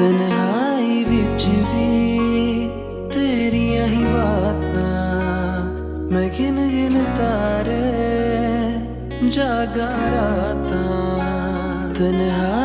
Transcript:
तन्हाई विच भी तेरियां ही बातां, मैं गिन गिन तारे जागा रातां। तन्हाई